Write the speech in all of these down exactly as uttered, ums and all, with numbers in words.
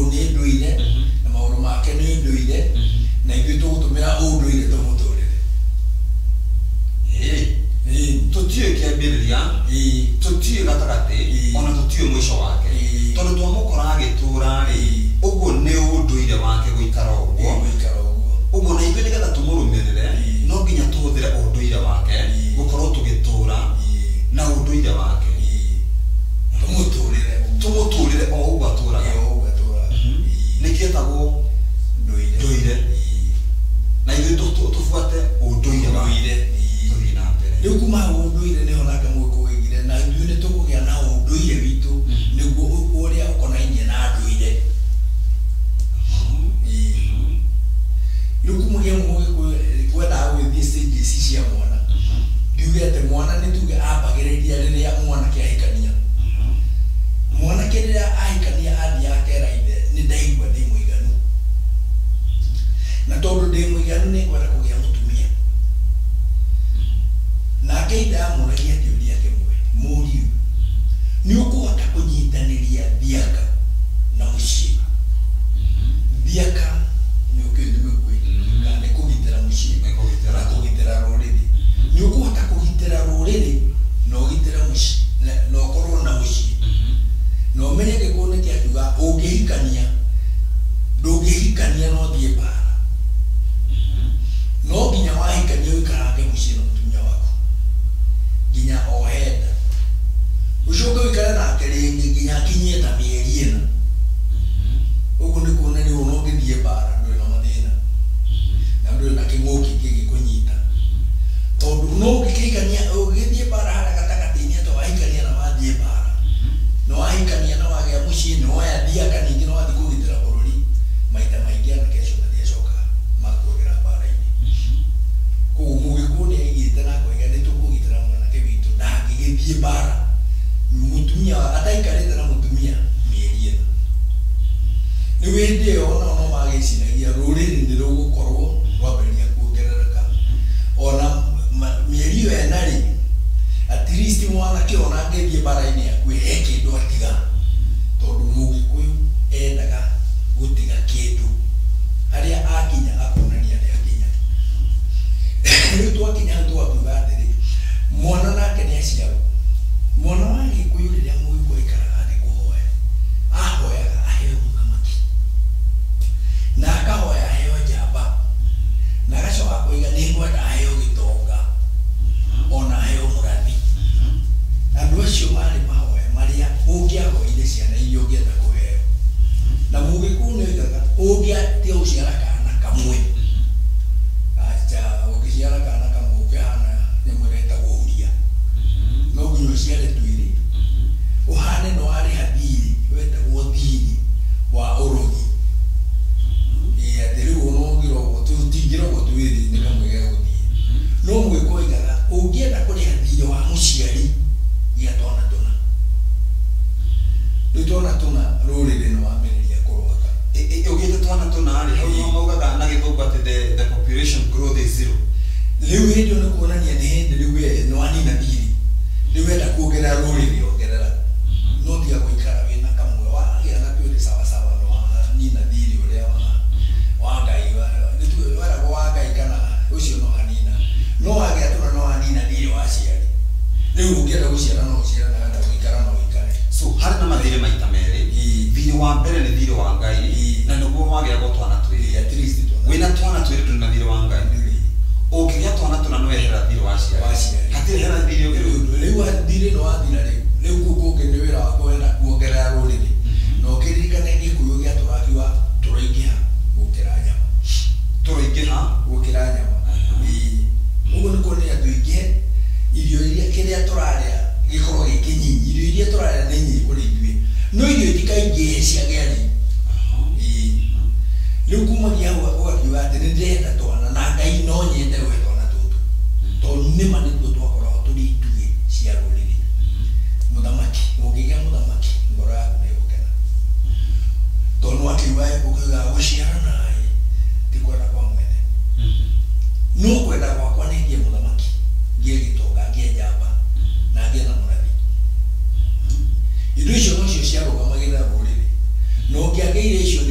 nĩ ndũire na maũndũ make nĩ ndũire na ithuĩ tũgũtũmĩra ũndũire tũmũtũrĩre. Ĩĩ tũtiũĩ kĩambĩrĩria, tũtiũĩ gatagatĩ, ona tũtiũĩ mũico wake. Tondũ twamũkora agĩtũra-rĩ, ũguo nĩ ũndũire wake gũikara ũguo. Ũguo na ithuĩ nĩgetha tũmũrũmĩrĩre, no nginya tũhũthĩre ũndũire wake gũkorwo tũgĩtũra na ũndũire wake. Tũmũtũrĩre tũmũtũrĩre o ũguo atũraga. Nĩkĩo etagwo ndũire. Na ithuĩ tũbuate ũndũire wake tũthiĩ na mbere. Rĩu kuma hau ũndũire nĩho nake mũkũigire na ithuĩ nĩ tũkũgĩa na ũndũire witũ nĩguo ũrĩa ũkonainie na ndũire. Rĩu kuma gĩa kwendaga gwĩthiĩ stage ici cia mwana, ngiuge atĩ mwana nĩ tuge ambagĩrĩria rĩrĩa mwanake ahikania. Mwanake rĩrĩa ahikania athiĩ akera ithe nĩ ndaigua ndĩ mũiganu, na tondũ ndĩ mũiganu nĩ ngwenda kũgĩa mũtumia. Nake ithe amũragia kĩũria kĩmwe, mũriũ nĩ ũkũhota kũnyitanĩria thiaka na mũciĩ? Thiaka nĩ ũkĩndũmĩkwe kana nĩ kũgitĩra mũciĩ na kũgitĩra rũrĩrĩ. Nĩ ũkũhota kũgitĩra rũrĩrĩ na ũgitĩre mũciĩ na ũkorwo na mũciĩ. Na ũmenye gĩkũyũ nĩ kĩakiuga ũngĩhikania ndũngĩhikania no thiĩ mbara. No nginya wahikania ũikarange mũciĩ na mũtumia waku nginya ohe nda, ũcoke ũikare nake rĩngĩ nginya akinyie ta mĩeri ĩna. Ũguo nĩ kuonania no ũngĩthiĩ mbara ndũrĩ na mathĩna na ndũrĩ na kĩng'ũki kĩngĩkũnyita, tondũ no ũngĩkĩhikania ũgĩthiĩ mbara harĩa gatagatĩ-inĩ atĩ wahikania na wathiĩ mbara na wahikania na wagĩa mũciĩ nĩ woya thiaka ningĩ na wathiĩ kũgitĩra bũrũri, maita maingĩ anake acio mathiacoka makũgĩra mbara-inĩ. Koguo Mũgĩkũyũ nĩ aigĩte na akoiga nĩ tũkũgitĩra mwanake witũ ndangĩgĩthiĩ mbara, mũtumia ataikarĩte na mũtumia mĩeri ĩna. Rĩu hĩndĩ ĩyo ona no magĩciragia rũrĩrĩ nĩ rũgũkorwo rwambĩrĩria kuongerereka. Ona mĩeri ĩyo ĩna-rĩ, at least mwanake ona angĩthiĩ mbara-inĩ akuĩ he kĩndũ atiga, tondũ Mũgĩkũyũ endaga gũtiga kĩndũ harĩa akinya akonania nĩ akinya. Rĩu twakinya hau twakiuga atĩrĩ, mwana nake nĩ aciarwo. Mwana wa Gĩkũyũ rĩrĩa Mũgĩkũyũ aikaraga thĩ kũhoya, ahoyaga aheo mũthamaki na akahoya aheo njamba na agacoka koiga nĩ ngwenda aheo gĩtonga ona aheo mũrathi. Andũ acio marĩ mahoya marĩa ũngĩahoire ciana iria ũngĩenda kũheo. Na Mũgĩkũyũ nĩ oigaga ũngĩatia gũciara kana kamwe, acha ũngĩciara kana kamwe ũkĩhana nyamũ ĩretagwo huria, no nginya ũciare twĩrĩ ũhane no arĩha thirĩ wetagwo thirĩ wa ũrogi. Ĩĩ atĩ rĩu no ngĩrogwo tũtingĩrogwo twĩrĩ nĩ kamwe gĩa gũthiĩ. No Mũgĩkũyũ oigaga ũngĩenda kũrĩha thirĩ wa mũciari gĩa twana tũna. Rĩu twana tũna rũrĩrĩ nĩ wambĩrĩria kũrwaka. Ũgĩte twana tũna-rĩ, hau no maugaga na Gĩthũngũ atĩ the population growth is zero. Rĩu hĩndĩ ĩyo nĩ kuonania nĩ hĩndĩ rĩu nĩ wanina thirĩ, rĩu wenda kuongerera rũrĩrĩ ongerera, no tiga gũikara wĩna kamwe wagĩa gatwĩrĩ sawasawa no wanina thirĩ ũrĩa wa Ngai, weragwo wa Ngai kana ũcio no hanina, no wagĩa tũna no wanina thirĩ wa aciari. Rĩu ũngĩenda gũciara no ũciara na wenda gũikara no ũikare. So harĩ na mathirĩ maita merĩ, thirĩ wa mbere nĩ thirĩ wa Ngai na nĩguo wagĩagwo twana twĩrĩ. At least wĩna twana twĩrĩ ndũrĩ na thirĩ wa Ngai. Ũngĩgĩa twana tũna no wehera thirĩ wa aciari. Hatirĩ hera thirĩ ũngĩ. Rĩu thirĩ nĩ wathira rĩu, rĩu kũu kũngĩ nĩ wĩra wa kwenda kuongerera rũrĩrĩ. Na ũkĩririkane Gĩkũyũ gĩatũrakiuga tũroingĩha gũkĩra nyama. Tũroingĩha gũkĩra nyama. Ũguo nĩ kuonania tũingĩhe irio iria kĩrĩa tũrarĩa gĩkorwo gĩ kĩnyinyi, irio iria tũrarĩa nĩ nyinyi kũrĩ ithuĩ, no irio itikaingĩhe ciagĩa rĩ. Rĩu kumagia hau ũgakiuga atĩ nĩ ndĩrenda twana na Ngai no nyende we twana tũtũ, tondũ nĩma nĩtuo twakoragwo tũrĩ itugĩ cia rũrĩrĩ. Mũthamaki ũngĩgĩa mũthamaki ngoro yaku nĩ gũkena, tondũ akiuga ũkiuga gũciara naĩ ti kwenda kwa mwene, no kwenda gwakwa nĩ ngĩe mũthamaki, ngĩe gĩtonga, ngĩe njamba na ngĩe na mũrathi. Indo icio nocio ciarũgamagĩrĩra rũrĩrĩ, no ngĩagĩire icio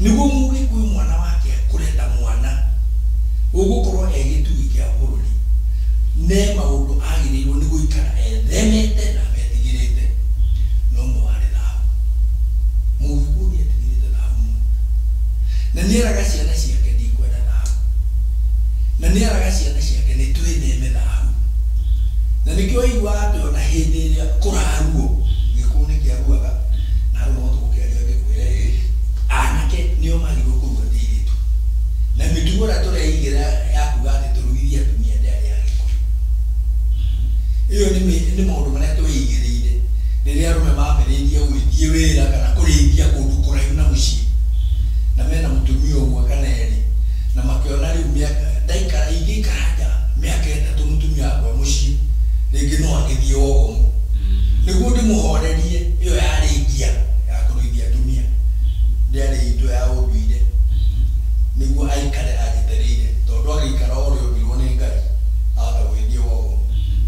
niguo mugi kwi mwana wake kureta mwana ugukorwo egitui kia bururi ne maundu agirirwo ni guikara ethemete na metigirite no mwari thahu mugi kuri etigirite thahu na nieraga ciana ciake ndikwenda thahu na nieraga ciana ciake ni twitheme thahu na nikio igwa atu na hindi iria kuraruo gikune kia ruaga na no tukiaria gikwire anake nio magirwo kurua ndiritu na mitugora tureigira ya kuga ati turugithia tumia ndari ya giko iyo ni ni maundu maria tuigirire riria rume mambiririe gwithie wira kana kurithia kundu kuraihu na mucii na mena mutumia umwe kana eri na makiona riu miaka daikara igikaraja miaka itatu mutumia akwa mucii ringi no agithie ogomu niguo ndimuhorerie iyo yarikia ya kurithia tumia ndiari itu ya unduire niguo aikare agiterire tondu agikara ori ombirwo ni Ngai aka gwithie ogomu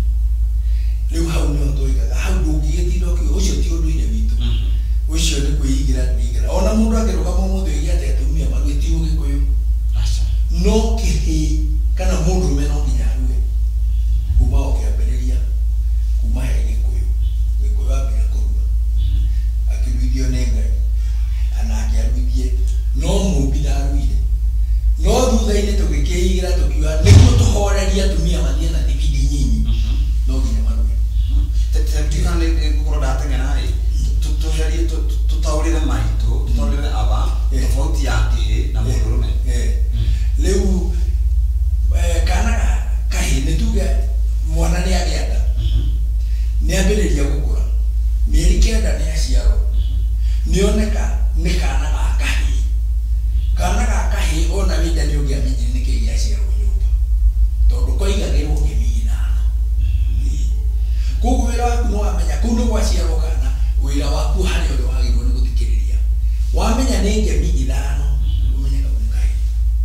riu hau nio tuigaga hau ndungigitinda ukiuga ucio ti unduire witu ucio ni kwiigira twigira ona mundu akiruga mumuthi igia ati atumia maruti ugikuyu no kihi kana mundu mena nginya ruwe kuma okiambiriria kuma he gikuyu gikuyu ambia kuruga akiruithio ni Ngai ana akiaruithie no mubira ruire no thutha-ini tugikiigira tukiuga niguo tuhorerie atumia mathie na thibidi nyinyi no nginya maruge tetekana gukorwo ndateng'era ri tutuherie tutaurire maitu tutaurire aba tofauti yake na mundurume riu kana kahi nituge mwana ni agienda ni ambiriria gukura mieri kenda ni aciarwo nioneka ni kana ga kahi kana ga kahi ona winda ni ugia minyi ni kigi aciarwo nyumba tondu koigagirwo ngimi ithano koguo wira waku no wamenya kuu ni gwaciarwo kana wira waku hari uri wagirwo ni guthikiriria wamenya ni ngemi ithano umenya kabu ni kahi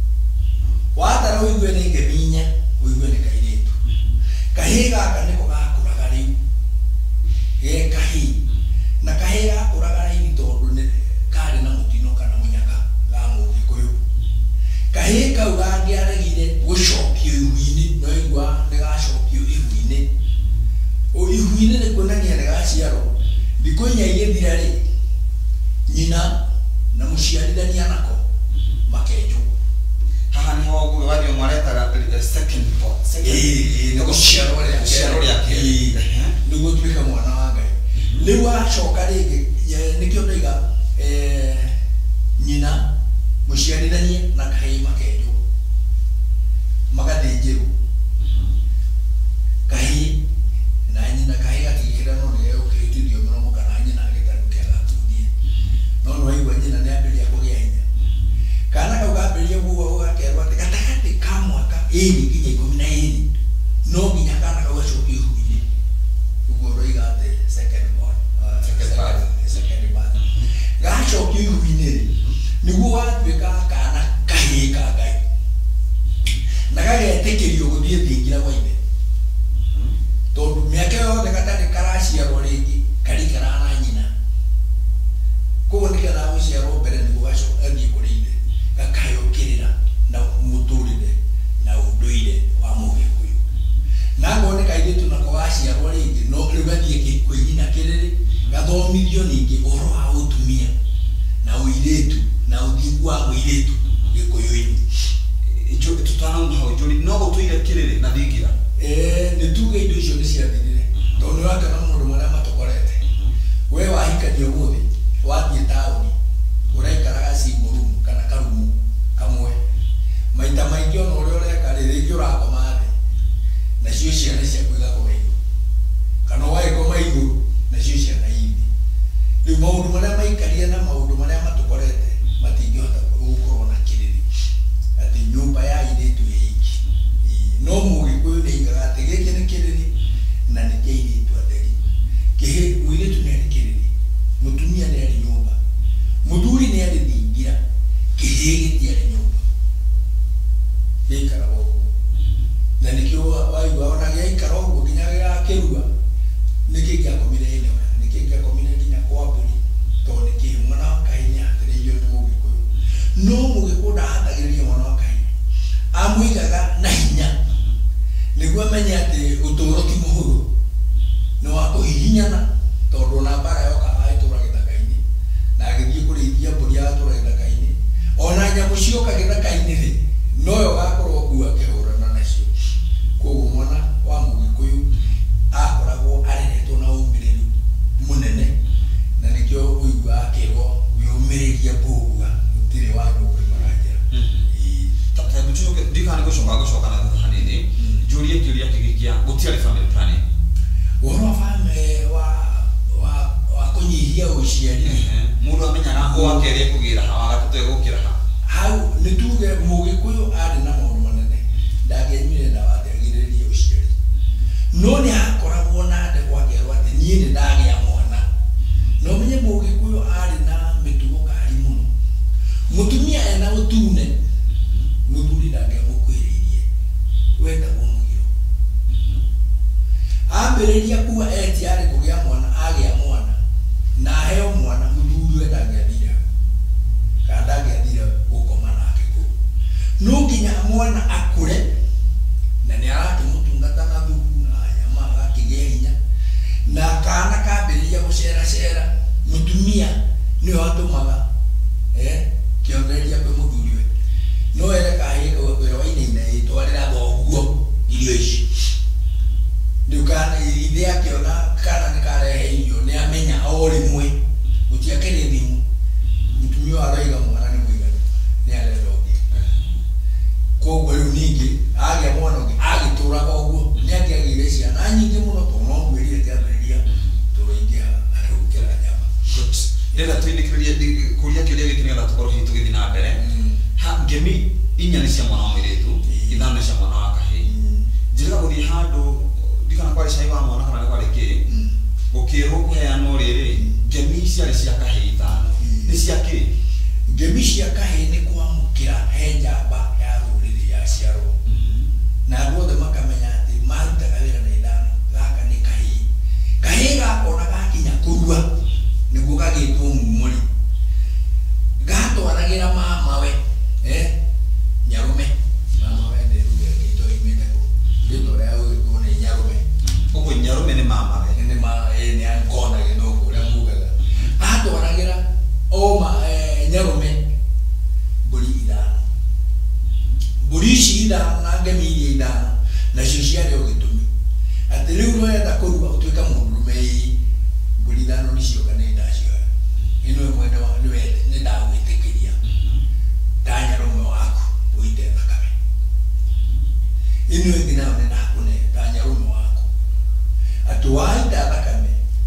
watara uigue ni ngemi inya uigue ni kairitu kahi gaka niko gakuraga riu ge kahi na kahi gakuraga riu tondu ni kari na mutino kana munyaka ga mugikuyu kahi kau gangiaregire gucokio ihu-ini no igua ni gacokio ihu-ini o ihu-ini ni kuonania ni gaciarwo ndiko inya igithira ri nyina na muciarithania nako makenju haha ni ho guo wathio mwaretaga second part second eh ni guciarwo ria guciarwo ria keri niguo tuika mwana wa Ngai riu acoka ringi nikio ndaiga eh nyina muciarithania na kahi makenju magathinjiru kahi na nyina kahi gatigikira no ni ukiritirio muno kana nyina agitarukia gakuthie no no igwa nyina ni ambiria kugia hinya kana kau gambiria guo ugakerwa ati gatakati ka mwaka iri nginya ikumi na iri no nginya kana kau gacokia ihu-ini uguo roiga ati second born second part second part gacokia ihu-ini ri niguo watuika kana kahi ka Ngai na gagetikirio guthie thingira gwa ithe tondu miaka yothe gatari karaciarwo ringi kari karana nyina koguo niketha guciarwo mbere niguo gacoka athie kuri ithe gakayukirira na muturire na unduire wa mugikuyu na ngone kairitu nako gaciarwo ringi no riu gathie gikuyu-ini kiriri gathomithio ningi uhoro wa utumia na uiritu na uthingu wa uiritu gikuyu-ini ijo tutana mhau joni no gutuire kiriri na thingira eh ni tuge indo icio ni ciathirire tondu waka na mundu maria matukorete we wahikania umuthi wathie tauni uraikaraga cimurumu kana karumu kamwe maita maingi ona uria ureka ringi urakoma thi nacio ciana ciaku igakoma iguru kana waikoma iguru nacio ciana ithi riu maundu maria maikaria na maundu maria matukorete matingihota gukorwo na kiriri ati nyumba ya iritu iki no mugikuyu ni igaga ati giki ni kiriri na ni kiiritu atheri kihi muiritu ni ari kiriri mutumia ni ari nyumba muthuri ni ari thingira kihi gitiari nyumba gikara oguo na nikio waigua ona giaikara oguo nginya gigakirua niki giakomire ene niki giakomire nginya kwa mburi tondu niki mwana wa Ngai ni atiriirio gushoka gushoka na hanini julie julie kigikia gutiari family planning woro family wa wa wa kunyihia uciari mundu amenyaga gwakere kugira ha wagatatu gukira ha hau nituge mugikuyu ari na maundu manene ndagenyire na wategiririe uciari no ni hakoragwo na ande gwakerwo ati nie ni ndagia mwana no menye mugikuyu ari na mitugo kari muno mutumia ena utune muthuri ndage mukwiririe wenda umugiro ambiriria kuwa eti ari kugia mwana agia mwana na heo mwana muthuri wenda ngiathira kada ngiathira gukoma nake ku no nginya mwana akure na ni arake mutungata na thuku na nyama akigea hinya na kana kambiriria gucera cera mutumia ni watumaga eh kiongereria kwe muthuri we no ere kahika wekwira waine ina itwarira thoguo irio ici ndukana ithe akiona kana nikarehe irio ni amenya o rimwe utiakere thimu mutumia araiga mwana ni muigana ni arenda ungi koguo riu ningi agia mwana ungi agituraga uguo ni agiagire ciana nyingi muno tono ngwirire tiambiriria turoingia arukira nyama ndenda twindikiria kuria kiria gikinya na tukoro hitu githi na mbere ha ngemi inya ni cia mwana mwiretu ithano cia mwana wa kahii njira guthi handu ndikana kwari cai wa mwana kana kwari ki gukirwo kuheana riri ngemi ciari cia kahii ithano ni cia ki ngemi cia kahii ni kwamukira he njamba ya ruriri ya ciaro na andũ makamenya ati marutaga wĩra na ithano gaka ni kahii kahii gakona gakinya kurua niguo gagitwo mumuri gatwaragira mama we eh nyarume mama we nderu gito imete ko gito rao gito ni nyarume uko nyarume ni mama we ni ma eh ni angona gino ko la mugaga gatwaragira oma eh nyarume buri ida buri shida na ngemi ida na shishia leo gitumi ati riu no yenda kurua utwika mundume buri dano ni cio kana ida cio ino mwenda wa niwe ni ndawitikiria tanya rume wako uite thakame ino ngina ne nakune tanya rume wako atuwaita thakame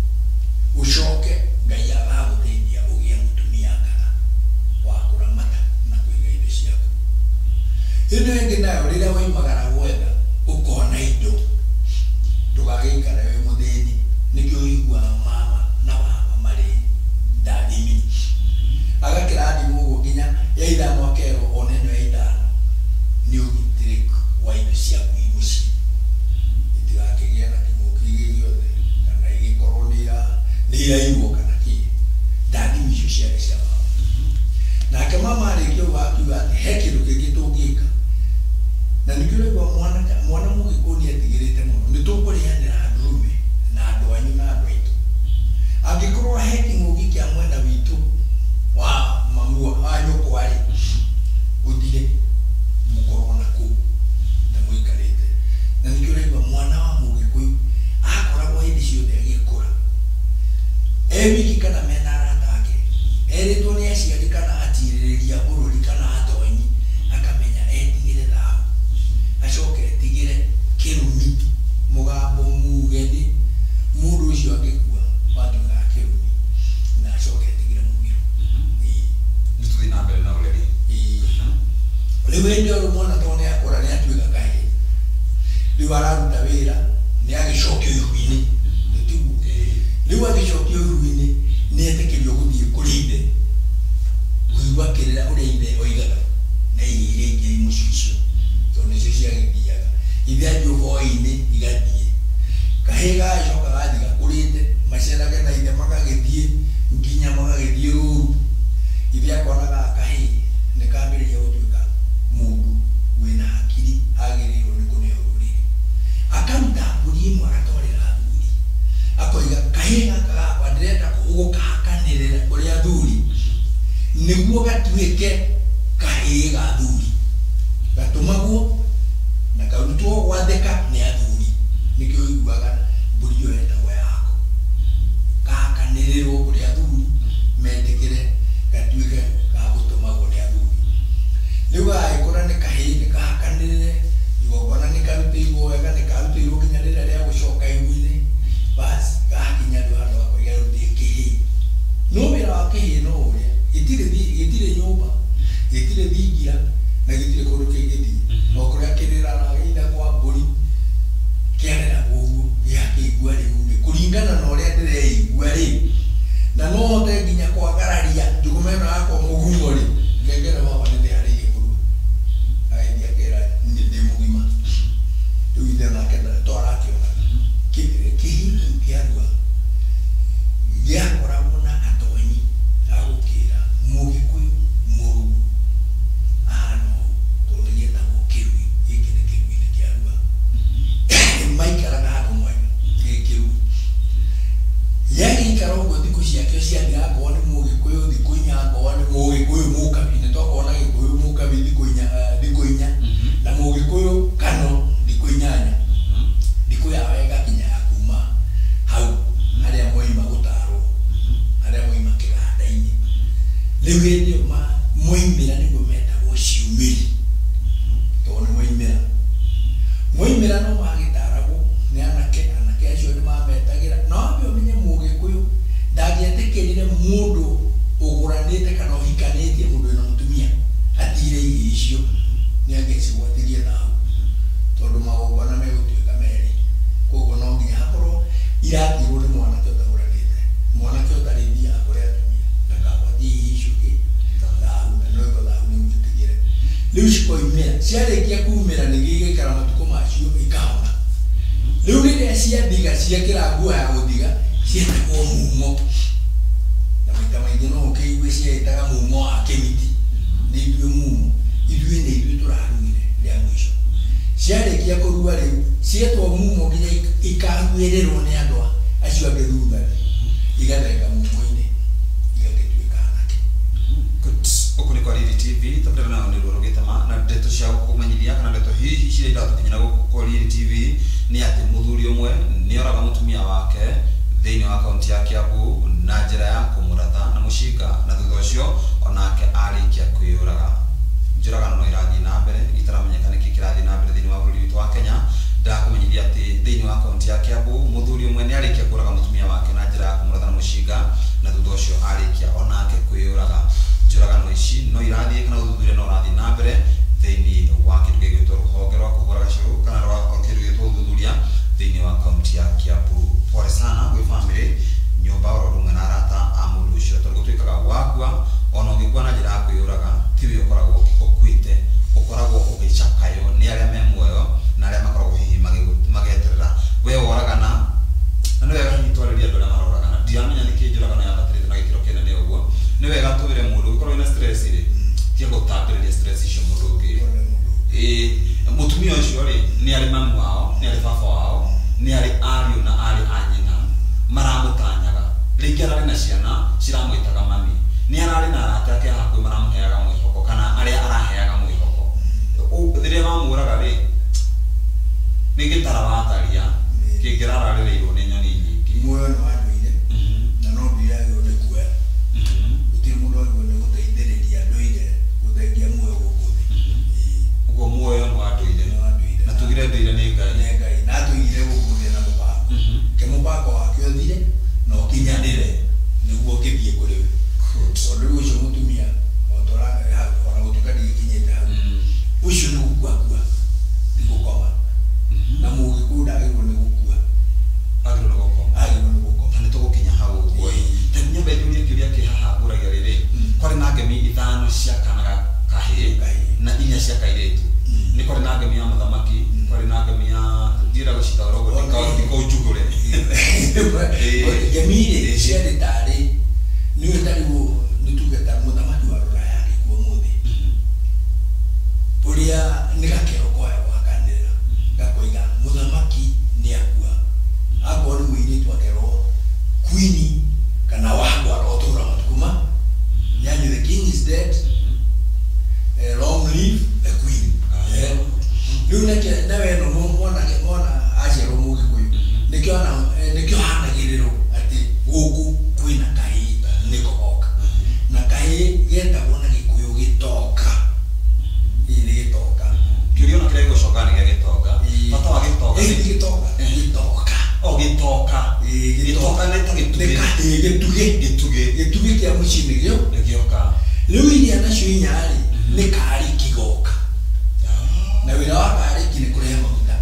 ushoke ngai agaguteithia ugie mutumia kana wa kuramata na kuiga indo ciaku ino ngina rira waimagara gwetha ukona indo ndugagikara we muthini nikio igwa mama na baba mari dadimi agakira ndi mugo ginya ya ithano akero oneno ya ithano ni ugitire wa indo cia kuiguci itigakigia na kimukigi giothe kana igikoronira ni ya igo kana ki dadimi cio cia cia baba na kama mari kio wakiwa ati hekiru kigitungika na nikio kwa mwana mwana mugikoni atigirite muno nitukuria ndume na andu anyu na andu aitu angikorwo heki mugi kia mwena witu wa mamua anyu kwari udire mukorona ku na muikarite na nikio mwana wa mugi kuyu akoragwo hindi ciothe agikura ebiki kana mena aratake eritwo ni aciari kana atiririria bururi kana atonyi akamenya etigire thahu acoke etigire kirumi mugambo mugeni mundu ucio agikua watu na kirumi na acoke etigire mugiro ni tuthi na mbere na ureri riwe ndio mwana tone akora ni atuika kahi riwe araruta wira ni agicokio ihuini nitigu riwe agicokio ihuini ni etekirio guthie kurinde kuigwa kirira uria ithe oigaga na iria ingĩ imucicio tondũ icio ciagĩthiaga ithe njubo-inĩ igathiĩ kahĩĩ gagacoka gathiĩ gakũrĩte macerage na ithe magagĩthiĩ nginya magagĩthiĩ rũru ithe akona gaka kahĩĩ nĩ kambĩrĩria gũtuĩka mũndũ wĩna hakiri agĩrĩirwo nĩ kũneo rũrĩrĩ akaruta mbũri ĩmwe agatwarĩra athuri akoiga kahĩĩ gaka gakwa ndĩrenda gũkahakanĩrĩra kũrĩ athuri nĩguo gatuĩke kahĩĩ ga athuri gatumagwo na karutwo gwatheka nĩ athuri nikio iguaga mbũri ĩyo yetagwo yako gakanĩrĩrwo kũrĩ athuri metĩkĩre gatuĩke ga gũtumagwo nĩ athuri rĩu gagĩkũra nĩ kahĩĩ nĩ gahakanĩrĩre wake hino uria itire itire nyumba itire thigira na gitire kundu kingiti no kuria kirira na githa kwa mburi kiarera gugu yakigua riu kuringana na uria ndireigua ri na no te nginya kwagararia ndukumena yako mugumo ri ngengere baba ndi ari iguru ai dia kera ndi ndi mugima tu ide na kenda tora kiona ki ki kiarua ya korabona atoni agukira mugikuyu muru ano toliyeta gukirwi ikine kibine kiarua maikara na hapo mwe kikiru yagi karongo dikushia kiosia ngago ni mugikuyu dikunya ngo ni mugikuyu mukabine to kona gikuyu mukabine dikunya dikunya na mugikuyu kano dikunyanya dikuya wega kinya kuma hau aria moima gutaro aria moima kiranda-ini riu hindi ma moimira ni gumeta guciumiri to ni moimira moimira no magitarago ni anake anake acio ni mametagira no byo menye mugikuyu ndagietikirire mundu uguranite kana uhikanitie mundu na mutumia atire icio ni angecigwatirie nao tondu magombana megutuika meri koguo no nginya hakorwo iratirwo ni mwanake utaguranite mwanake utarithia kuria atumia ndakagwatie icio ki thau na no thau ni mutigire riu cikoimira ciarikia kumira ni gigikara matuko macio ikahona riu riria ciathiga ciekira nguo ya guthiga cietagwo mumo na maita maingi no ukiigua cietaga mumo wa kimiti ni ithue mumo ithue ni ithue turarugire ria mwisho ciarikia kurua riu cietwo mumo nginya ikagwirĩrwo nĩ andũ acio angĩ thutha igathenga mumo-inĩ igagĩtuĩka anake. Gũkũ nĩ kwa Riri T V tũkĩrana nao nĩ ruo rũgĩtema na ndeto cia kũmenyithia kana ndeto hihi ciria iratũkinyĩra gũkũ kwa Riri T V nĩ atĩ mũthuri ũmwe nĩ oraga mũtumia wake thĩinĩ wa kaunti ya Kiambu na njĩra ya kũmũratha na mũcinga na thutha ũcio onake arĩkia kwĩyũraga. Njũragano no irathiĩ na mbere itaramenyeka nĩkĩ kĩrathiĩ na mbere thĩinĩ wa bũrũri witũ wa Kenya. Ndakumenyithia atĩ thĩinĩ wa kaunti ya Kiambu mũthuri ũmwe nĩ arĩkia kũraga mũtumia wake na njĩra ya kũmũratha na mũcinga na thutha ũcio arĩkia onake kwĩyũraga. Njũragano ici no irathiĩ kana ũthuthuria no ũrathiĩ na mbere thĩinĩ wa kĩndũ gĩgwĩtwo rũhonge rwa kũhũra gaciũ kana rwa kĩndũ gĩgwĩtwo ũthuthuria thĩinĩ wa kaunti ya Kiambu. Pole sana gwĩ bamĩrĩ nyũmba oro ũndũ ũmwe na arata a mũndũ ũcio tondũ gũtuĩkaga wakua ona ũngĩkua na njĩra ya kwĩyũraga tiwe ũkoragwo ũkuĩte ũkoragwo ũgĩcakayo nĩ arĩa me muoyo na arĩa makoragwo hihi magĩeterera we woragana na nĩ wega hihi twarĩria andũ arĩa maroragana ndiramenya nĩkĩ njũragano yabatĩrĩte na gĩkĩro kĩnene ũguo nĩ wega tũwĩre mũndũ ũgĩkorwo wĩna stress rĩ tia gũtambĩrĩria stress icio mũndũ ũngĩ ĩĩ mũtumia ũcio rĩ nĩ arĩ mamu wao nĩ arĩ baba wao nĩ arĩ ariũ na arĩ a nyina maramũtanyaga rĩngĩ ararĩ na ciana ciramwĩtaga mami nĩ ararĩ na arata ake hakuhĩ maramũheaga mwĩhoko kana arĩa araheaga mwĩhoko rĩrĩa mamũraga rĩ nĩ gĩtara wataria kĩngĩrararĩrĩirwo nĩ nyoni nyingĩ muoyo nĩ wandũire na no ndiragĩrwo nĩ kuoya gũtirĩ mũndũ agĩrwo nĩ gũteithĩrĩria ndũire gũthengia muoyo gũkũ thĩ ũguo muoyo nĩ wandũire na tugire ndũire nĩ Ngai nĩ Ngai na tũigire gũkũ thĩ na mũbango ke mũbango wake ũthire na ũkinyanĩre nĩguo ũkĩthiĩ kũrĩ we tondũ rĩu ũcio mũtumia ona gũtuĩka ndigĩkinyĩte hau ũcio nĩ gũkuakua nĩ gũkoma na mũgĩkũyũ ndagĩrĩirwo nĩ gũkua agĩrĩirwo nĩ gũkoma agĩrĩirwo nĩ gũkoma na nĩ tũgũkinya hau ũguo ta nyũmba ĩtũria kĩũria kĩhahagũragia rĩrĩ kwarĩ na ngemi ithano cia kana kahĩĩ na inya cia kairĩtu nĩ kwarĩ na ngemi ya mũthamaki kwarĩ na ngemi ya ndiĩra gũcitaũra ũguo ndikaũnjugũre ngemi irĩ ciarĩ tarĩ nĩ ũtarĩguo nĩ tuge ta mũthamaki wa Rũraya agĩkua mũthĩ ũrĩa nĩ gakero koya gwakanĩrĩra gakoiga mũthamaki nĩ akua akorwo nĩ mũirĩtu akerwo queen kana wangu arotũra matukuma yani the king is dead uh, long live the queen rĩu nake na weno mwana mwana aciarwo mũgĩkũyũ nĩkĩo nĩkĩo hanagĩrĩrwo atĩ gũkũ kwĩna kahĩĩ nĩ kogoka na kahĩĩ getagwo na gĩkũyũ gĩtoka ĩĩ nĩ gĩtoka kĩũria ona kĩrĩa gĩgũcoka nĩ gĩa gĩtoka bata wa gĩtoka ĩĩ gĩtoka gĩtoka o gĩtoka gĩtoka nĩ ta gĩtugĩ gĩtugĩ gĩtugĩ gĩtugĩ kĩa mucini gyo Gioca. lui ya nacio inyari ni kari kigoka na wira wa kari kine kureha maguta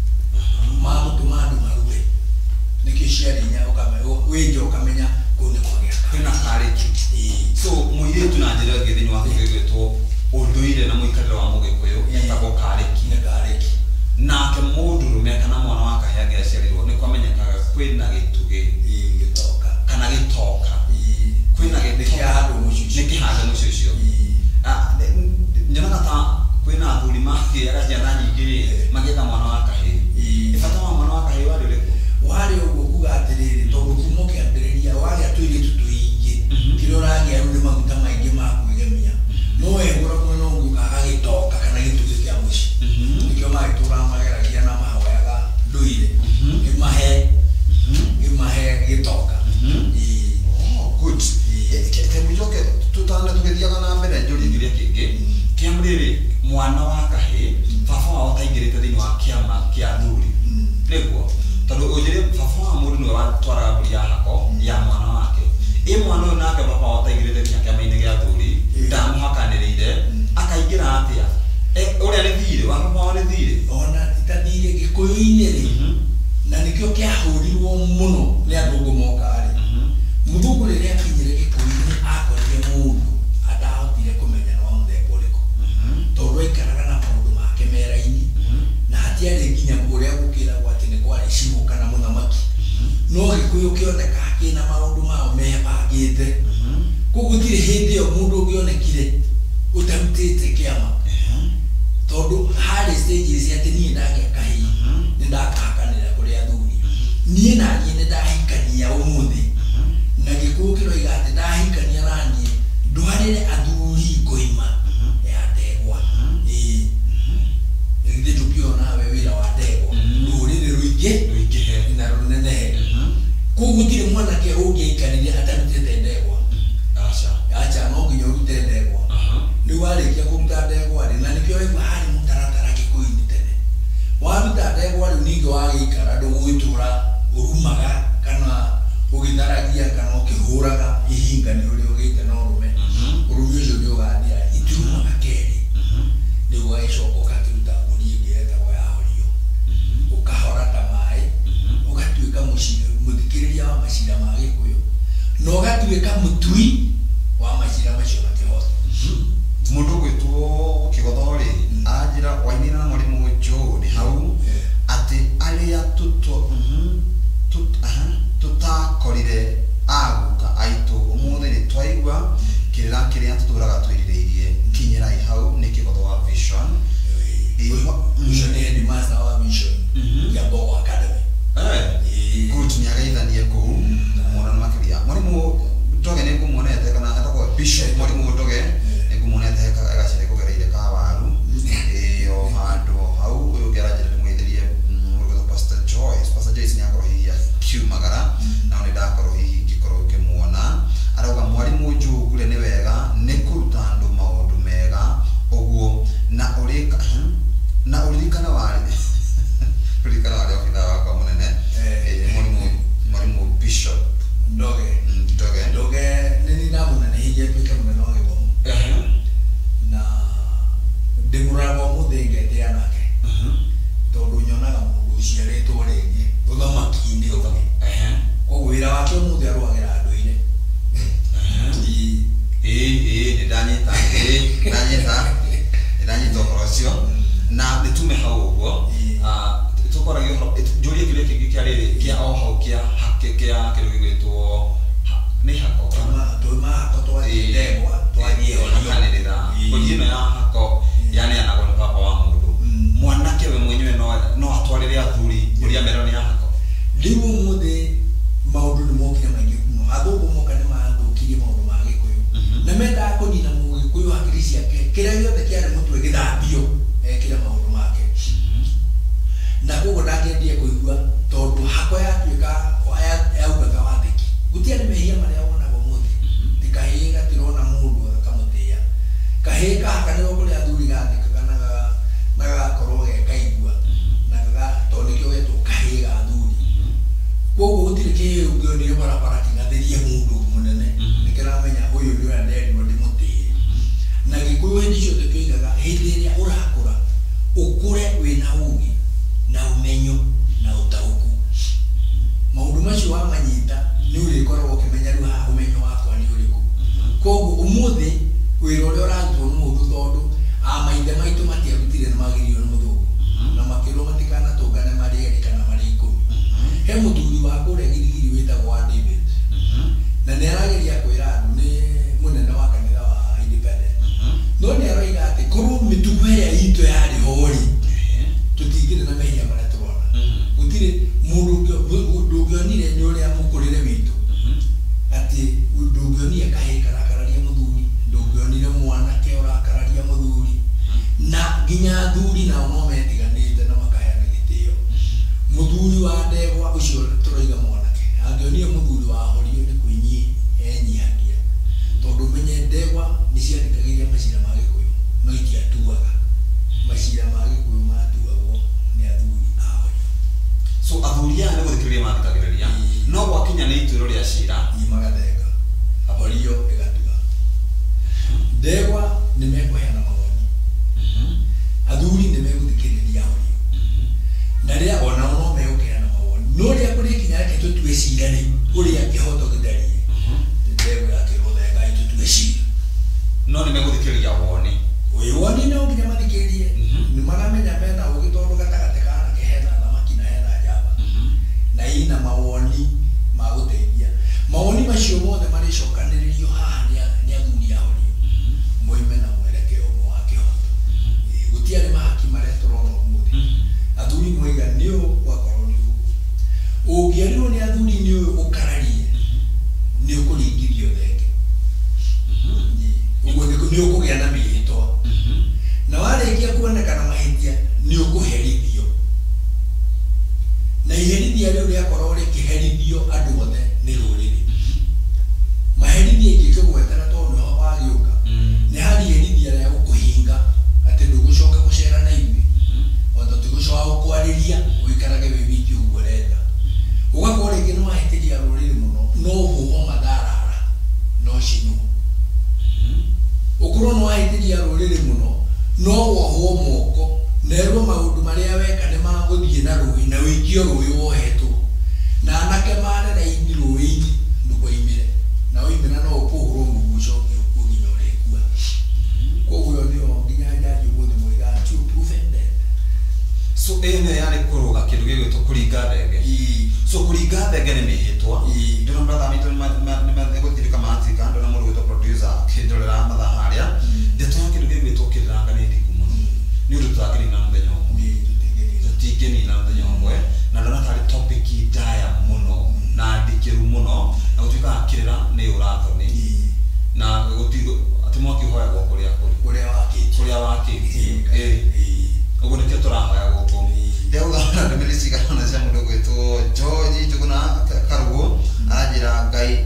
ma mutu mandu maruwe ni kishari nya ukamenya wenjo ukamenya kune kwagya Kwina kari ki. So muire tunajira githini wa kwegwetwo unduire na muikarira wa mugikuyu etagwo kari ki. ni kari ki Nake mundurume kana mwana wa kahia aciarirwo ni kwamenyekaga kwina gitugi gitoka kana gitoka kwina gitugi handu mucucio nikihanda mucucio ah nyonaga ta kwina athuri makiaga ciana nyingi magetha mwana wa kahia ibata wa mwana wa kahia wari uriko wari uguo kuga atiriri tondu kuma ukiambiriria wari atuire tutuingi kiro rangi aru ni maguta maingi ma kwigemia no wegura mwena ungi ukaga gitoka kana gitugi kia muci nikio magitura mageragia na mahoyaga nduire imahe imahe gitoka oh good ke mujoke tutana tugithiaga na mbere njuri ngiria kingi kiamriri mwana wa kahia baba wao taingirite thini wa kiama kia athuri niguo tondu ujire baba wa mundu ni watwaraga mburi ya hako ya mwana wake i mwana uyu nake baba wao taingirite thini kiama-ini gia athuri ndamuhakanirire akaingira atia uria ni thire wa baba wao ni thire ona itathire gikuyu-ini ri na nikio kiahurirwo muno ni andu ngumokari muthungu riria akinyire gikuyu-ini akorire mundu atahotire kumenya no muthemba uriku tondu aikaraga na maundu make mera-ini na hatiari nginya kuria gukiragwo ati ni kwari cimu kana muthamaki no gikuyu kioneka kina maundu mao mebangite koguo gutire hindi iyo mundu ungionekire utarutite kiama tondu hari stages ati nie ndagia kahii ni ndakahakanira kuri athuri nie na nie ni ndahikania umuthi na gikuyu kiroiga ati ndahikania rani ndwarire athuri ngoima ya ndegwa ii ndi tukiona we wira wa ndegwa ndurire ruingi ruingi na runene koguo gutire mwanake ungiikaniria atarutite ndegwa acha acha no nginya urute ndegwa ni warikia kuruta ndegwa ri na nikio igwa hari mutaratara gikuyu-ini tene waruta ndegwa ri ningi wagikara ndugwitura urumaga kana ugitharagia kana ukihuraga ihingani uri ugite no rume urume ucio ni ugathia iturumaga keri ni ugacoka ukatiruta mburi ingi yetagwo ya horio ukahora ta mai ugatuika muthikiriria wa macira ma gikuyu na ugatuika mutui wa macira macio matihota mundu gwitwo kigothori ajira wainina na mwalimu John hau ati aria tuto tut aha tutakorire aguka aitu umuthi ni twaigua kirira kiria tuturaga twirireirie kinyira hau ni kigotho wa vision vision ni master wa vision ya Bogo Academy eh good ni agaithanie ku mwana makiria mwalimu Ndoge ni ngumonete kana atako bishop mwalimu Ndoge ni ngumonete agacire kugereire ka waru iyo handu hau ugerajire mwithirie murugotho Pastor Joyce Pastor Joyce ni akorohia kiumagara na ni ndakoro hihi ngikoro ngimuona arauga mwalimu Njugure ni wega ni kuruta andu maundu mega uguo na urika na uririkana wari uririkana wari ofitha wakwa munene mwalimu mwalimu Bishop Ndoge Ndoge Ndoge nini ndamuna ni hije twike munene wa githomo na ndimuragwo muthingete anake tondu nyonaga mundu uciaritwo ringi uthamaki-ini uthami koguo wira wake umuthi arwagira anduire eh eh ndanyita eh ndanyita ndanyita korosio na nitume hau uguo ah tukoragio njuri kile kingi kia riri kia o hau kia hake kia kiru gitwo ni hako kama tuma hako twa ndegwa twagie onakanirira kujino ya hako yani anagwa ni papa wa mundu mwanake we mwenyewe no no atwarire athuri uria mero ni ya hako riu umuthi maundu ni mokire maingi muno athungu moka ni mathukirie maundu ma gikuyu na mendaga kunina mugikuyu hakiri ciake kiria giothe kiari mutwe githambio ekire maundu make na koguo ndangĩendire kũigua tondu hakwa yatuĩka yaugaga wathĩki gũtiarĩ mehia marĩa wonaga ũmũthĩ ti kahĩĩ gatirona mũndũ akamũtĩa kahĩĩ kahakanĩrwo kũrĩ athuri gathĩkaga na gagakorwo gekaigua na tondu nĩkĩo getwo kahĩĩ ga athuri koguo gũtirĩ kĩhĩĩ ũngĩonire barabara kĩgathĩrie mũndũ mũnene nĩkĩramenya nĩkĩo hĩndĩ ciothe tũigaga hĩndĩ ĩrĩa ũrakũra ũkũre wĩna ũgĩ na ũmenyo na ũtaũku. Maũndũ macio wamanyita nĩ ũrĩkoragwo ũkĩmenya rĩu haha ũmenyo wakwa nĩ ũrĩkũ. Koguo ũmũthĩ wĩra ũrĩa ũrarutwo nĩ mũndũ tondũ amaithe maitũ matiarutire nĩ magĩrĩirwo nĩ mũthũngũ na makĩrwo matikanatũngane marĩ erĩ kana marĩ ikũmi. He mũthuri wa kũrĩa Girigiri wĩtagwo wa David na nĩ arageria kwĩra andũ nĩ mũnene wa kanitha wa Independent no nĩ aroiga atĩ korwo mĩtugo ĩrĩa itũ yarĩ ho-rĩ tũtingĩrĩ na mehia marĩa tũrona. Gũtirĩ mũndũ ndũngĩonire nĩ ũrĩa mũkũrĩre witũ atĩ ndũngĩonire kahĩĩ karakararia mũthuri, ndũngĩonire mwanake ũrakararia mũthuri, na nginya athuri nao no metiganĩte na makaheana gĩtĩo. Mũthuri wa Ndegwa ũcio tũroiga mwanake angĩonire mũthuri wa Horio nĩ kwĩnyihia enyihagia tondũ menye Ndegwa nĩ ciandĩkagĩria macira ma Gĩkũyũ no itiatuaga. Macira ma Gĩkũyũ matuagwo nĩ athuri a Horio. So athuri aya nĩ gũthikĩrĩria mathikagĩrĩria no gwakinya nĩ ituĩro rĩa cira magatenga Horio ĩgatua. Ndegwa nĩ mekũheana mawoni, athuri nĩ megũthikĩrĩria Horio na rĩrĩa onao no megũkĩheana mawoni no rĩrĩa kũrĩkinya reke tũtue cira rĩu ũrĩa kĩhoto gĩtariĩ Ndegwa yakĩrwo thega tũtue cira no nĩ megũthikĩrĩria woni. Ũyũ woni no nginya mathikĩrĩrie nĩ maramenya mena ũgĩ tondũ gatagatĩ ka anake hena thamaki na hena njamba na ina mawoni ma gũteithia. Mawoni macio mothe marĩcokanĩrĩrio haha nĩ athuri a Horio moime na mwerekeo ũmwe wa kĩhoto. Gũtiarĩ mahaki marĩa tũrona ũmũthĩ. Athuri moiga nĩ ũũ gwakorwo nĩ ũũ. Ũngĩerirwo nĩ athuri nĩ ũyũ ũkararie nĩ ũkũringithio thenge. Ũguo nĩ ũkũgĩa na mĩhĩtwa na warĩkia kuonekana mahĩtia nĩ ũkũherithio na iherithia rĩu rĩakorwo rĩkĩherithio andũ othe nĩ rũrĩrĩ. Maherithia ingĩkĩgwetera tondũ nĩho wagĩũka nĩ harĩ iherithia rĩa gũkũhinga atĩ ndũgũcoka gũcera na ithuĩ ona tũtigũcoka gũkwarĩria ũikarage wĩ wiki ũguo ũrenda. Ũgakorwo rĩngĩ nĩ wahĩtĩria rũrĩrĩ mũno no ũhũhwo matharara no cinwo. Ũkorwo nĩ wahĩtĩria rũrĩrĩ mũno no wohwo moko nerwo maũndũ marĩa weka nĩ magũthiĩ na rũĩ na wĩikio rũĩ wohetwo na anake marera ini rũĩ-inĩ ndũkoimĩre na woimĩra no ũkũhũrwo mũguo ũcoke ũkuo nginya ũrĩkua. Koguo nĩo nginya njaji ũmũthĩ moiga true proven dead. So ene yarĩ kũrũga kĩndũ gĩgwĩtwo kũringa thenge. So kũringa thenge nĩ mĩhĩtwa. Ndĩrona brother mitũ nĩ magũtirika matika ndona mũndũ gwĩtwo producer kĩndorera mathaa harĩa ndeto ya kĩndũ gĩgwĩtwo kĩranga nĩ ndiku mũno nĩ ũndũ tũrakĩnina mũthenya ũmwe tũtingĩnina mũthenya ũmwe na ndona tarĩ topic ndaya mũno na ndikĩru mũno na gũtuĩka kĩrĩra nĩ ũrathoni na gũtigo atĩ mwakĩhoyagwo kũrĩa kũrĩa wakĩtie kũrĩa wakĩtie ũguo nĩkĩo tũrahoya gũkũ. Ndĩrauga ndũmĩrĩri cigana cia mũndũ gwĩtwo George Njũgũna Karũgũ aranjĩra Ngai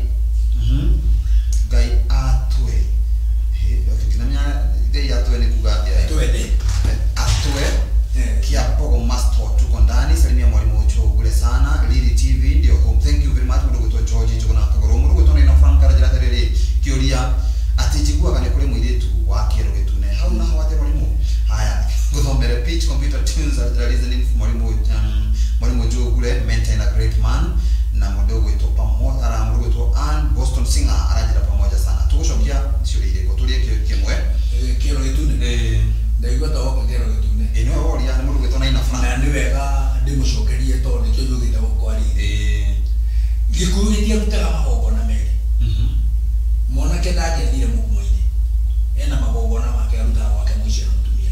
Ngai atwe nginya Ngai atwe nĩ kuga atĩa twende atwe Kiapogo Master tuko ndani. Salimia mwalimu Uchogule sana Lili T V ndio home. Thank you very much mũndũ gwĩtwo George Njũgũna Karũgũ mũndũ gwĩtwo na Frank Karajira tarĩrĩ kĩũria atĩ njiguaga nĩ kũrĩ mũirĩtu wa kĩero gĩtune hau naho atĩ mwalimu haya gũthomere pitch computer tunes and listening mwalimu mwalimu Njũgũle maintain a great man na mũndũ gwĩtwo pamoja na mũndũ gwĩtwo Ann Boston Singer aranjĩra pamoja sana. Tũgũcokia ciũria irĩkũ tũrie kĩmwe kĩero gĩtune eh ndaigua ta wako kĩero gĩtune ĩ nĩwe woria nĩ mũndũ gwĩtwo Naina Frank na nĩ wega ndĩmũcokerie tondũ nĩkĩo njũgĩte gũkwarĩria eh Gĩkũyũ gĩtiarutaga magongona merĩ. Mwanake ndangĩathire mũgumo-inĩ ena magongona make arutaga gwake mũici na mũtumia.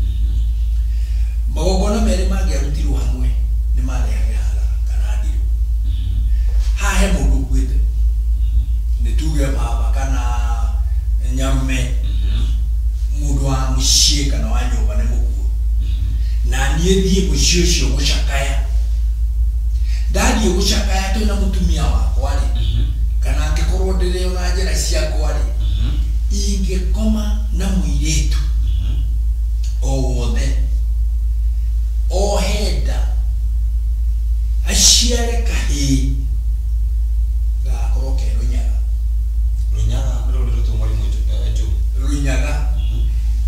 Magongona merĩ mangĩarutirwo hamwe nĩ marehage hathara kana ndiro. Haha he mũndũ ũkuĩte nĩ tuge baba kana nyamme mũndũ wa mũciĩ kana wa nyũmba nĩ mũkuũ na niĩ thiĩ mũciĩ ũcio gũcakaya. Ndathiĩ gũcakaya twĩna mũtumia wakwa rĩ kana angĩkorwo ndĩrĩ na njĩra ciakwa rĩ ingĩkoma na mũirĩtu o wothe o henda aciare kahĩĩ gakorwo ke Rũnyaga. Rũnyaga nĩ rũrĩ rũtũ mwalimu Njũgũna Rũnyaga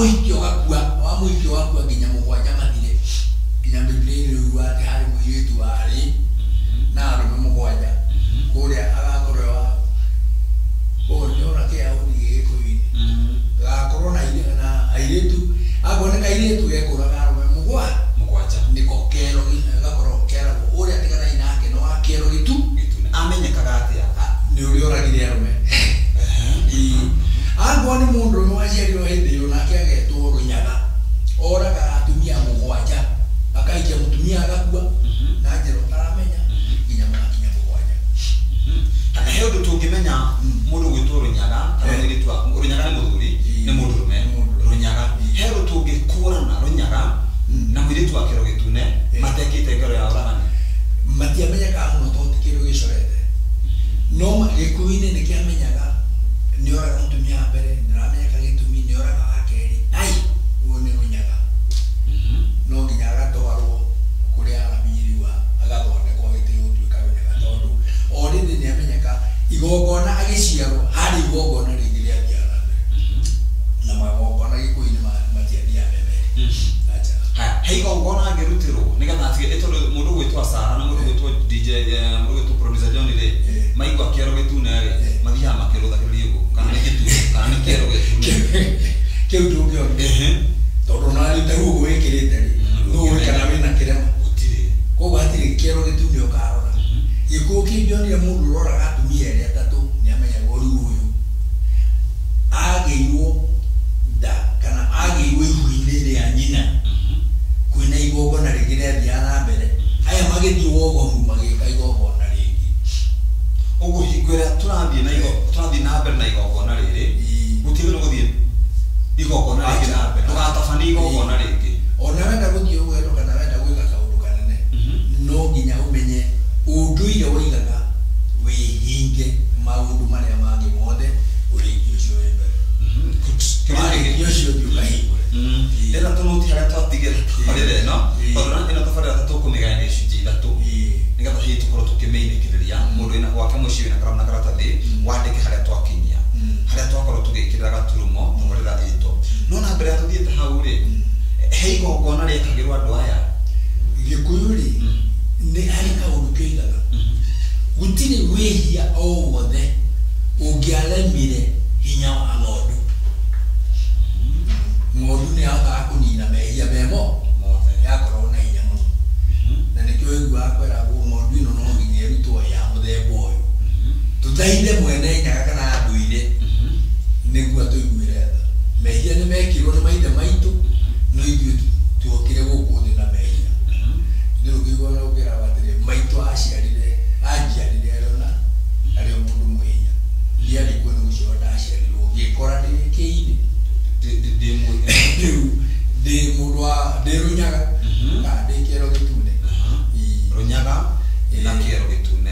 muikio gakua wa muikio gakua nginya mugwanja mathire nginya Biblia riuga ati hari muiritu wari na arume mugwanja kuria agakorwo wa kuonyora ke audi gikuini gakorwo na ile na airetu agone kairetu gekuraga arume mugwa mugwanja niko kero gakorwo kero uria tigana inake no akero gitu gitune amenyekaga atia ni uri oragire arume i angoni mundu no aciarirwo hindi yo nake agetwo runyaga oraga atumia mugwanja akaikia mutumia agakua na njero taramenya nginya mwakinya mugwanja kana he undu tungimenya mundu gwitwo runyaga kana gwitwa runyaga ni muthuri ni mundu rume runyaga he undu tungikurana runyaga na mwiritu wa kero gitune matekite ngero ya uragani matiamenyaga muno tondu kiro gicorete no gikuini ni kiamenyaga ni oraga mutumia mbere ndiramenyeka gitumi ni oraga wa keri ai uo ni runyaga no nginya agatwarwo kuria aramenyiriwa agathondekwo gitio tuika runyaga tondu already ni amenyeka igongona agiciarwo hari igongona ringi ria thiara na magongona gikuini matiathia mbere acha ha he igongona ngirutirwo nigetha atige tondu mundu gwitwa Sara na mundu gwitwa D J mundu gwitwa producer John ri maigwa kiero gitune ri mathiaga makiruthakiria ugo kana ni gitu kana ni kiero gitune kiu ndungio ehe tondu na ri taru ugo wikirite ri no uri kana wina kirema utire ko watire kiero gitune ukarora iko kibionire mundu rora gatumia eri atatu ni amenya gori uyu ageirwo da kana ageirwo ihuine ri ya nyina kwina igongona ringi ria thiana mbere aya magithii wogomu magika igongona ringi ugu hingwira turathie na igo turathie na mbere na igongona riri gutire no guthie igongona ringi na mbere tugatabania igongona ringi ona wenda guthie ugwero kana wenda gwika kaundu kanene no nginya umenye unduire wigaga wihinge maundu maria mangi mothe uringi ucio wi mbere kiri ucio thiukahingure ndera tunuti haria twatigira orire no orona ina tafarira tukumigania icunji ithatu nigetha hihi tukorwo tukimeinikiriria mundu ina gwake muciĩ wina karamu na karatathi wandike haria twakinyia haria twakorwo tugikirira gaturumo tumurira ito no na mbere ya tuthiite hau ri he igongona riekagirwo andu aya gikuyu ri ni hari kaundu kiigaga gutire wihia o wothe ungiaremire hinya wa ng'ondu ng'ondu ni ahotaga kunina mehia memo mothe yakorwo na hinya muno na nikio igua akwiragwo ng'ondu ino no nginya irutwo ya muthemba uyu tutainde mwene nyaga kana nduire niguo tuiguire tha mehia ni mekirwo ni maithe maitu no ithuĩ tuokire guku thi na mehia ndio kiugo na ukira watire maitu aciarire anjiarire arona ari mundu mwinya ndiari kwenu gucio ndaciarirwo ngikora ndi kiini ndi mu ndi murwa ndi runyaga na ndi kero gitune runyaga na kero gitune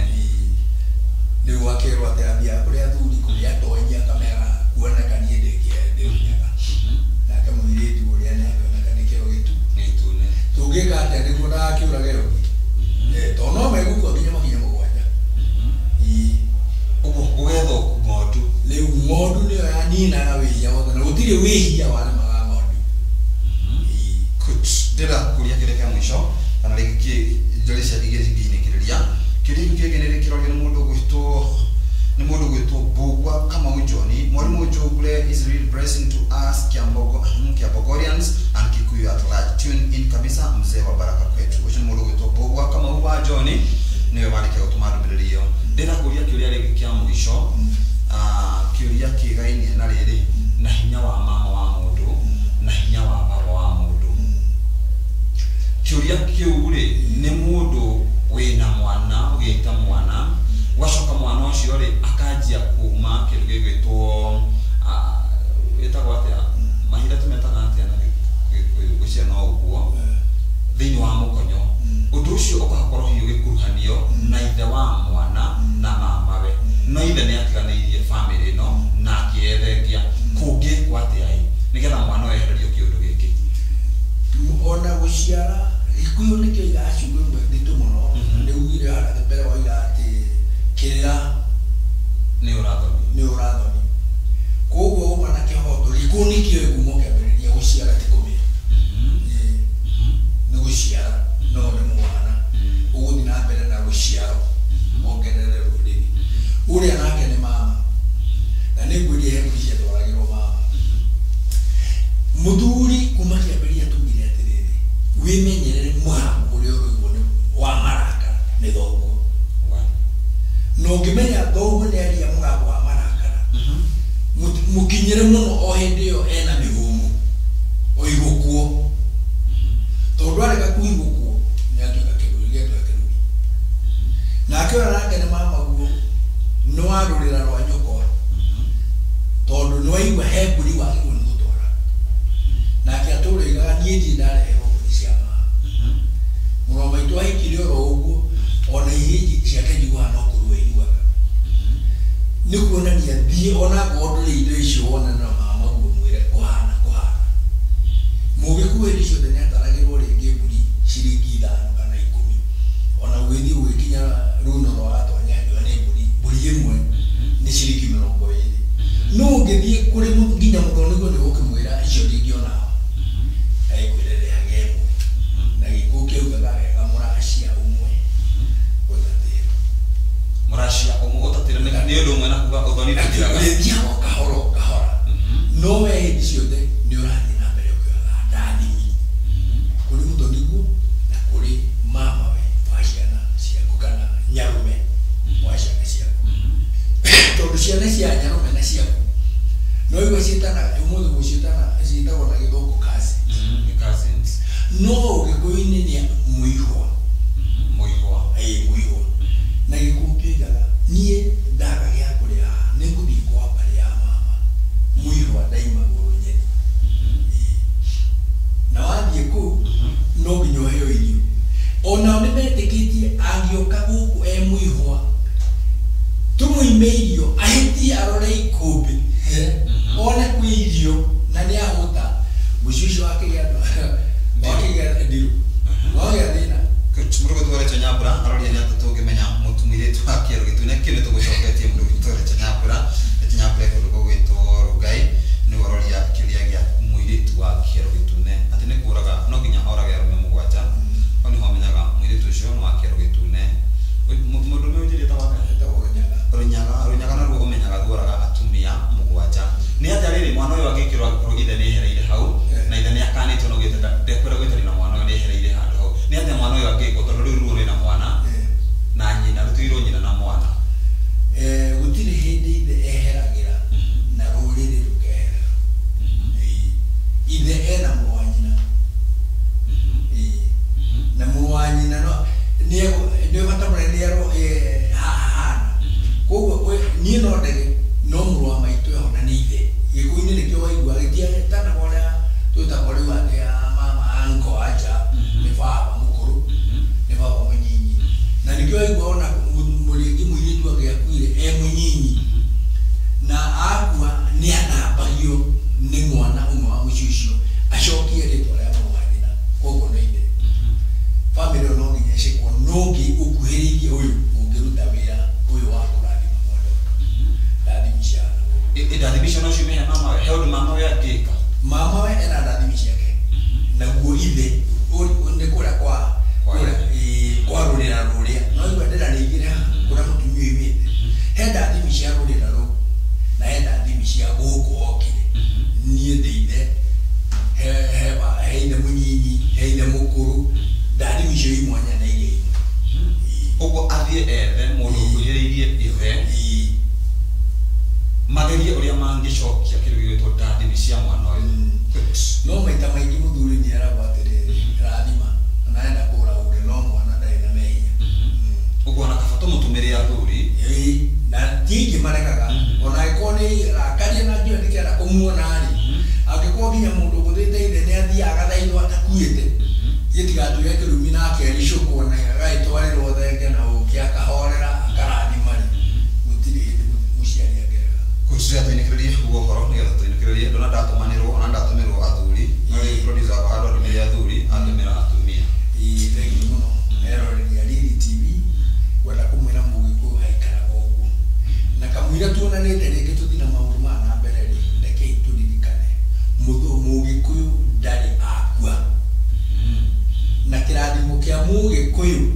ndi wakero atabia kuria thuri kuria tonya kamera kuona kanie ndi ndi runyaga na kama mwiretu uria na kuona kero gitu gitune tugika ati ndi kuona kiuragero eh tono meguko kinya makinya mugwanja i ugo ugetho ng'ondu leo ng'ondu ni anina na wihia wothe na gutire wihia wale maga ng'ondu kut ndira kuria kire kia mwisho kana riki njori cia igiri nginikiriria kiri kige ni kirorio ni mundu gwitwo ni mundu gwitwo Bugwa kama Ujoni mwalimu Jogule is really blessing to us Kiambogo Kiambogorians and Kikuyu at large tune in kabisa mzee wa baraka kwetu ucio mundu gwitwo Bugwa kama Ujoni niwe wandike gutuma ndumiririo ndira kuria kiuria rigi kia mwisho ah kiuria kigainie na riri na hinya wa mama wa mundu na hinya wa baba wa mundu kiuria kiu ri ni mundu wina mwana ugita mwana wacoka mwana ucio ri akanjia kuma kindu gigwitwo witagwo atia mahinda tumetaga atia na gucia no uguo thiini wa mukonyo undu ucio ugakorwo hiu gikuruhanio na ithe wa mwana na mamawe no ithe ni atiganeirie family no na akiethengia kungi kwatia ai nigetha mwana wehererio kiundu giki ona guciara ikuyu ni kiiga acugwe nditu muno ni ugire hara mbere wa ira ati kira ni urathoni ni urathoni koguo mwana kihoto rikuni kio igumo kiambiriria guciara tikomia ni guciara no ni mwana uguthi na mbere na guciaro ongerere rurimi uria nake ni mama na ni ngwiri he kucia ndwaragirwo mama muthuri kuma kiambiria tugire atiriri wimenyerere muhango uria uruigwo ni wa marakara ni thoguo no ngimenya thoguo ni aria mugambo wa marakara mukinyire muno o hindi yo ena mihumu oigukuo tondu areka kuigukuo ni atuika kiruri getu akiruri na akiora nake ni mama guo no arurira rwa nyoko tondu no aigua he mburi wagirwo ni gutwara nake aturigaga nie ndi ndareherwo mburi cia mama muno maitu ahikire oro uguo ona ihiji ciake njiguaga no kurua iguaga ni kuonania thie ona ngondore indo icio wona na mama guo mwire kuhana kuhana mugikuhiri ciothe ni ataragirwo ringi mburi ciringi ithano kana ikumi ona gwithi gwikinya runo rwa atonya ndio ni mburi mburi imwe ni ciringi mirongo iri no ngithie kuri nginya muthoni guo ni gukimwira icio ndingiona aikwirere hage na gikuo kiugaga wega muracia umwe gutatira muracia umwe gutatira ni undu umwe na kuga uthoni ndiraga thiaga kahoro kahora no we hindi ciothe ni urathi na mbere ukiaga ndathimi kuri muthoni guo na kuri mama we wa ciana ciaku kana nyarume wa ciana ciaku tondu ciana cia nyarume na ciaku no igua ciitana umuthi guciitana ciitagwo na githungu kazi cousins no gikuini ni muihwa muihwa ai muihwa na gikupigaga nie ndaga gya kuria ni nguthi kwa bari ya mama muihwa daima goronyeni na wathie ku no nginyo heyo irio ona ni betikitie angioka guku e muihwa tumuime irio ahiti arore ikumbi ona kwi irio na ni ahuta mushushu wake ya wake ya ndiru wake ya dina kumurugo tware chanyabura aroria ni atutuge menya mutumire twakero gitune kine tugucoketie murugo tware chanyabura chanyabura kurugo gwitu rugai ni waroria kiria gya mwire twa kero gitune ati ne kuraga no ginya oraga rume mugwacha oni homenyaga mwire tucio no akero gitune mundu me ujiri tawaga tawaga runyaga runyaga na rugo menyaga duraga atumia mugwacha ni atariri mwana uyu agikirwa rugithe ni hereire hau na ithe ni akanitwo no githe ndekwera gwitari na mwana uyu ni hereire handu hau ni athe mwana uyu agikwo tondu riu ruo na mwana na nyina rutuirwo nyina na mwana eh gutiri hindi ithe eheragira na ruriri rukehera ithe ena mwanyina na mwanyina no ni ndio batamre ni ero eh hahana koguo ni no ndege no murwa maitu ona ni ithe gikuini ni kio waigua gitia tana bola tuta kori wa ya mama anko aja ni baba mukuru ni baba munyinyi na ni kio waigua ona mulingi mwiritu wake akwire e munyinyi na akwa ni anabagio ni mwana umwe wa mushusho ashokie ritwa ya mwana koguo no ithe family no nginya shikwo no ngi ukuhiririe uyu ungiruta wira uyu wa kurathima mwana ndathimishana ndathimishana no shume mama we held mama we akika mama we era ndathimishia ke na guo ithe onde kura kwa kura eh kwa rurira ruria no igwa ndera ningira kura mutumio ibite he ndathimishia rurira ru na he ndathimishia guku okire nie ndeithe Mugikuyu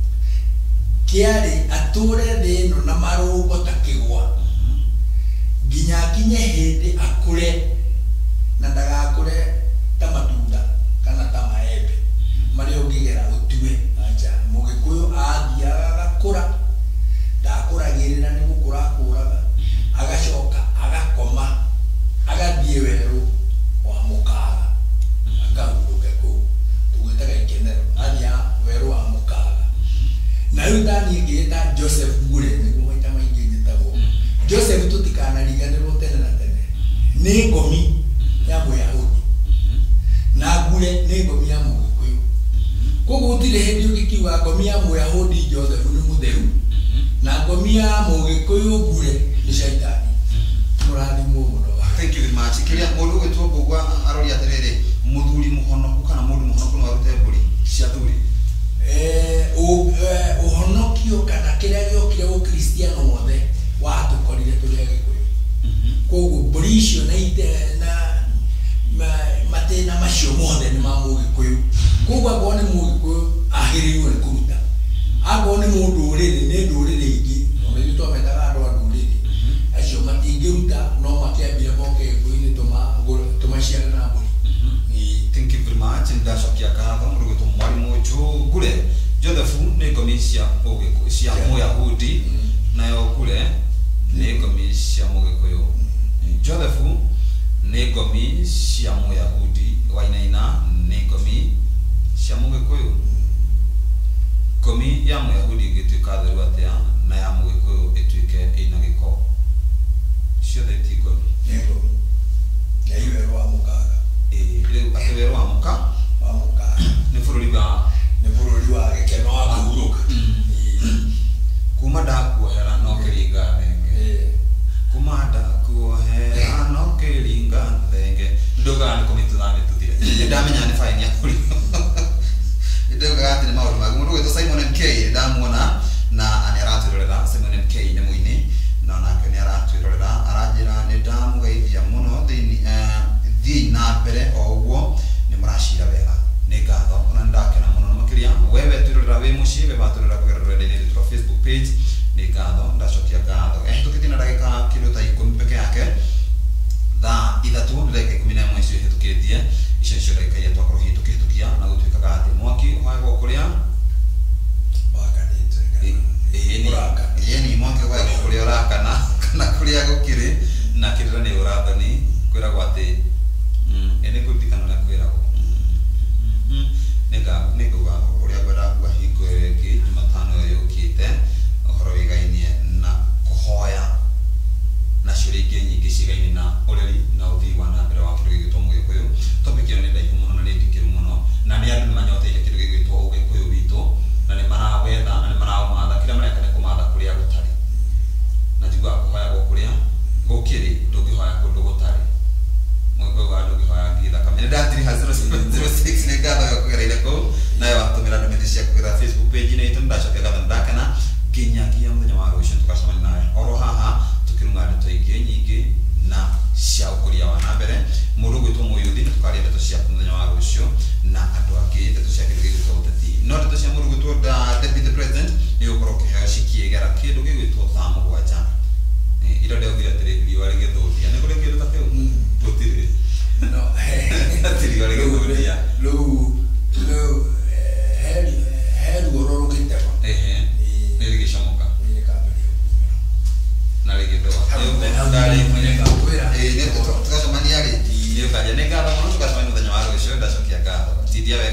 kiari ature thi no na marungo ta kigwa nginya kinye hindi akure na ndagakure ta matunda kana ta maembe mari ungigera utue anja Mugikuyu athia agakura ndakuragirira ni gukura kuraga agacoka agakoma agathie weru wa mukaga akahuruke ku tugwitaga ikenero athia weru wa mukaga na yutani ngita Joseph Ngure niguo maita maingi njitagwo Joseph tutikanariganirwo tene na tene ni ngomi ya Muyahudi na Ngure ni ngomi ya Mugikuyu koguo gutire hindi ugikiuga ngomi ya Muyahudi Joseph ni mutheru na ngomi ya Mugikuyu Ngure ni shaitani murathimwo muno. Thank you very much. Kiria mundu gwitwo Mbugua arori atiriri muthuri muhonoku kana mundu muhonoku no arute mburi cia thuri eh o uhonokio kana kiria giokire u Kristiano wothe watukorire turi Agikuyu koguo mburi icio na ite na matena macio mothe ni ma Mugikuyu koguo agwo ni Mugikuyu ahiriwe kuruta agwo ni mundu uriri ni nduriri ingi no gitwa metaga andu a nduriri acio matingiruta no makiambire moke nguini tuma tumaciara na mburi. Thank you very much. Ndacokia ngatho mundu gwitwo mwarimu Ngure Joseph ni ngomi cia Mugikuyu cia Muyahudi nayo Ngure ni ngomi cia Mugikuyu. Joseph ni ngomi cia Muyahudi Wainaina ni ngomi cia Mugikuyu. Ngomi ya Muyahudi igituika theru atia na ya Mugikuyu ituike ina giko ciothe ti ngomi ni ngomi ya iweru wa mukaga eh riu atiweru wa muka wa mukaga ni bururi wa ni bururi wa gikeno wa kuhuruka kuma ndakuohera no kiringa thenge kuma ndakuohera no kiringa thenge ndoga ni komituthame tuthire ndamenya ni fine ya kuri ndoga ati ni maundu magu mundu gwitwo Simon M K ndamuona na ani araturorera Simon M K ni muini na nake ni araturorera aranjira ni ndamugeithia muno thini thii na mbere o uguo ni muracira wega ni ngatho ona ndakena muno na makiria wewe turorera wi mucii we baturorera kugerera rurenda-ini rwa Facebook page ni ngatho ndacokia ngatho eh tukithi na ndagika kindu ta ikumi peke yake thaa ithatu ndagika ikumi na imwe icio hitukitie icio icio ndagika iria twakorwo hitukihitukia na gutuikaga ati mwaki hoyagwo kuria ni mwaki hoyagwo kuria urakana kana kuria gukiri na kirira ni urathoni kwiragwo ati ene kutikana na kwiragwo nega niguga uria gwera kwa hingo ĩngĩ Jumatano yũkĩte ũhoro wĩgainie na kũhoya na ciũria ingĩ nyingĩ cigainie na ũreri na ũthii wa na mbere wa kĩndũ gĩgwĩtwo Mũgĩkũyũ. Topic ĩyo nĩ ndaihu mũno na nĩ ndikĩru mũno na nĩ andũ nĩmanyoteire kĩndũ gĩgwĩtwo Ũgĩkũyũ witũ na nĩ marawetha na nĩ maraũmatha kĩrĩa mareka nĩ kũmatha kũrĩa gũtarĩ na njiguaga kũhoyagwo kũrĩa gũkĩrĩ ndũngĩhoya kũndũ gũtarĩ Mũgĩkũyũ wa ndũngĩhoya ngithaka mene ndatiri ha zero six nĩ ngatho ya kũgereire kũu nayo watũmĩra ndũmĩrĩri cia kũgerera Facebook page inĩ itũ ndacokia ngatho ndakena nginyagia mũthenya wa rũciũ tũgacemania nawe oro haha tukirunga ndeto ingĩ nyingĩ na cia ũkũria wa na mbere mũndũ gwĩtwo Mũyuthi nĩ tũkaria ndeto cia mũthenya wa rũciũ na andũ angĩ ndeto cia kĩndũ gĩgwĩtwo ũteti no ndeto cia mũndũ gwĩtwo Deputy President nĩ gũkorwo kĩheo cikĩgera kĩndũ gĩgwĩtwo thaa mũgwanja ira ndaugire atĩrĩ riũa rĩgĩthũria nĩ kũrĩ kĩndũ ta kĩu gũtirĩ no atĩrĩ riũa rĩgĩthũria rĩu rĩu heri heri ũroro gĩtego ehe nĩ rĩgĩcomoka na rĩgĩthũa tũgacemania rĩ nĩ ũkaria nĩ ngatho mũno tũgacemania mũthenya wa rũciũ ndacokia ngatho tithia wega